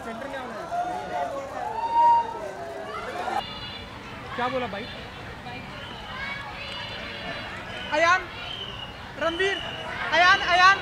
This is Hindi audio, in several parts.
सेंटर में आना है। क्या बोला भाई? Ayaan, Ranveer, Ayaan, Ayaan.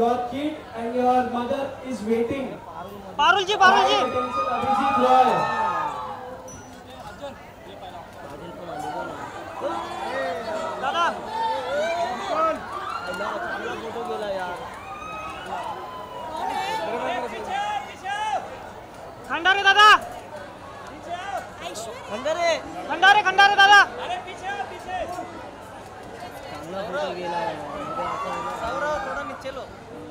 Your kid and your mother is waiting. Parul ji Attention, Abhijit Roy. दादा फोटो गेला यार खंडारे दादा खंडारे दादा चांगला फोटो गेला यार सौरव थोड़ा नीचे लो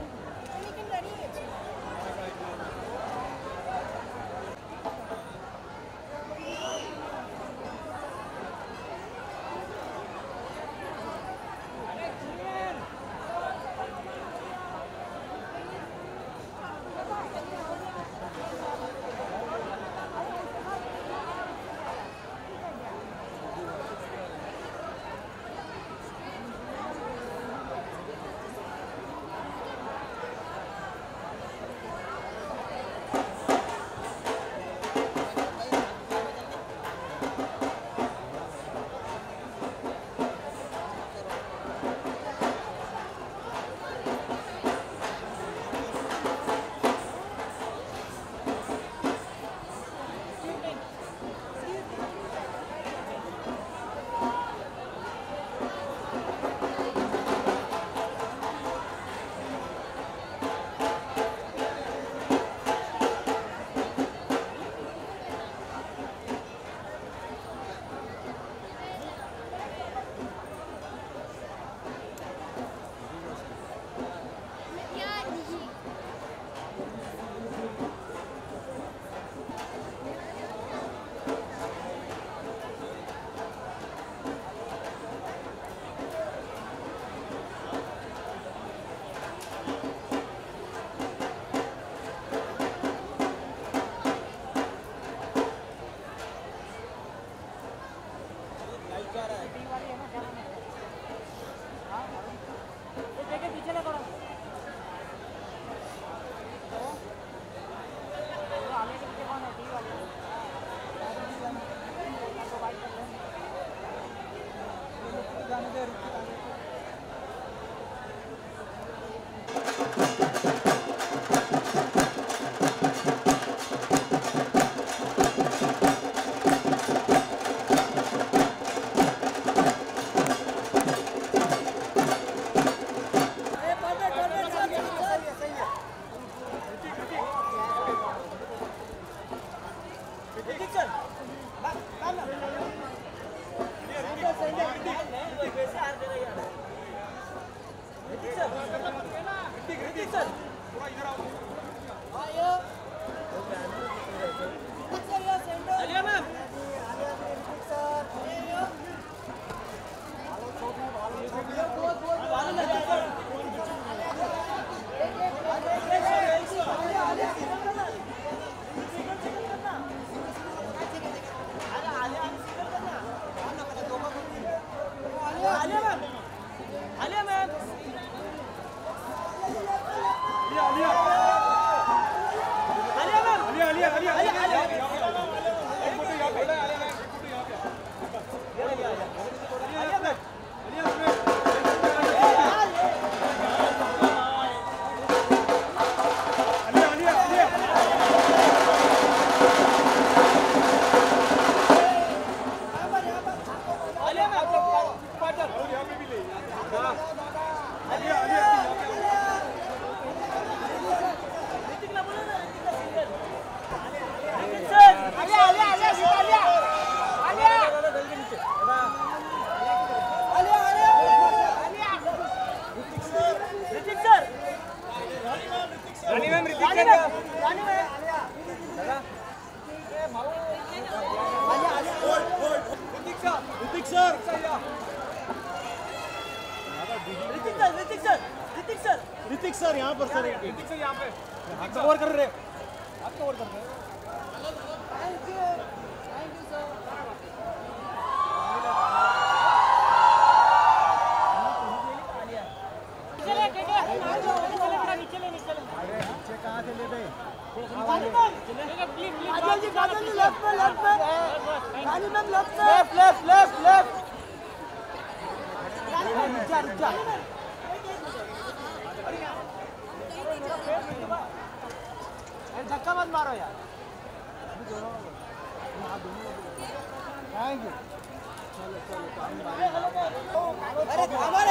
ऋतिक सर यहाँ पर सर ऋतिक सर यहाँ पे हाथ कवर कर रहे हाथ कवर कर रहे थैंक यू सर कहाँ से ले गए मत मारो यार थैंक यू अरे हमारे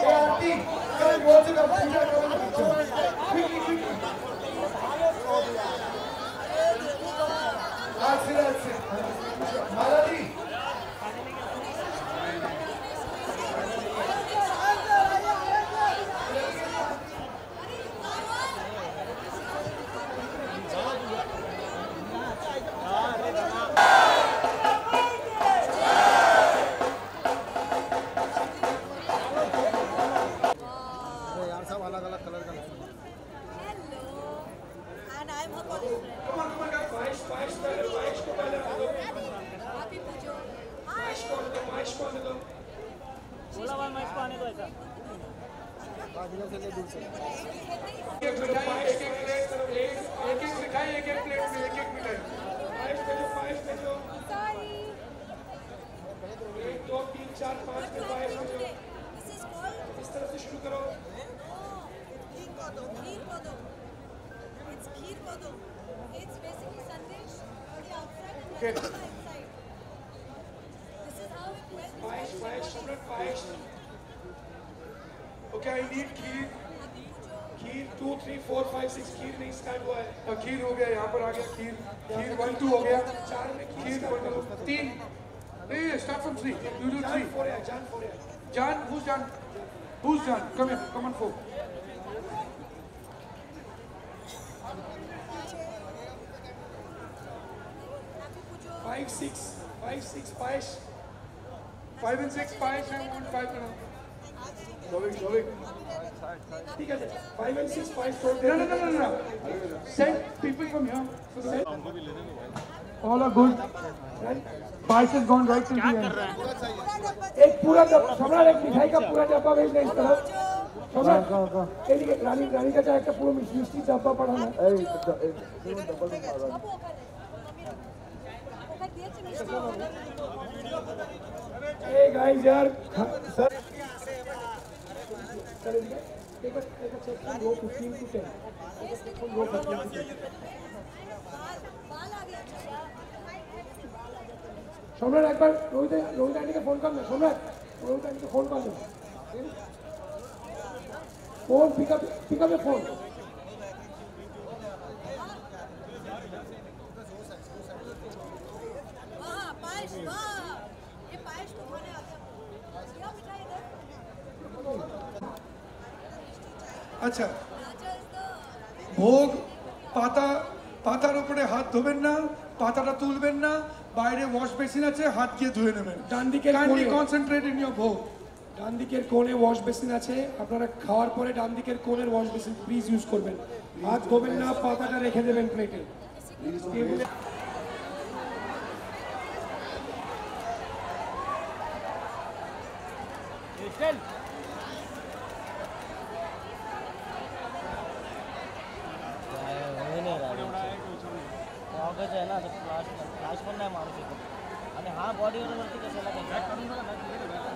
यार सब अलग अलग कलर का Hello, and I'm her college friend. Happy Pujo. Hi. बोला भाई मैच को आने दो ऐसा इधर से ले दूर से Sorry. 1 2 3 4 5 What do I do today? This is called इस तरफ से शुरू करो Kheer Kodam. It's Kheer Kodam. It's basically Sandesh on the outside and Rasgulla inside. This is how it went. Payash Samrat Payash okay I need kheer Happy Pujo. खीर 2 3 4 5 6 खीर नहीं स्टार्ट हुआ है खीर हो गया यहाँ पर आ गया खीर 1 2 हो गया 4 में खीर 3 नहीं स्टार्ट फ्रॉम 3 यू डू 3 जान who's Jan come here come on 4 Happy Pujo. 5 6 पायश 5 and 6 पायश and 1 5 करो Lovik ठीक है 5 and 6 पायश no send people from here all are good right पायश has gone right till the end एक पूरा डब्बा सम्राट एक मिठाई का पूरा डब्बा भेज दे इस तरफ सम्राट एक रानी का चाय का पूरा मिष्टी डब्बा पड़ा है Hey guys, यार sir take a check from row 15 to 10. From row 15 to 10. Samrat एक बार रोहित आंटी का फोन कर ले सम्राट रोहित आंटी का फोन कर ले phone pick up your phone Payash वाह ये पायश को खाने आते हैं क्या मिठाई इधर আচ্ছা राजा इज द ভোগ পাতার উপরে হাত ধোবেন না পাতাটা তুলবেন না বাইরে ওয়াশ বেসিন আছে হাত দিয়ে ধুয়ে নেবেন ডান দিকের কাইন্ডলি কোণে। কনসেন্ট্রেট ইন ইওর ভোগ ডান দিকের কোণে ওয়াশ বেসিন আছে আপনারা খাওয়ার পরে ডান দিকের কোণের ওয়াশ বেসিন প্লিজ ইউজ করবেন হাত ধোবেন না পাতাটা রেখে দেবেন প্লেটে টেবিলে होई नाही राहिलं ऑगस्ट आहे ना तर फ्लाश पण नाही मारू शकत आणि हा बॉडीवरती कशाला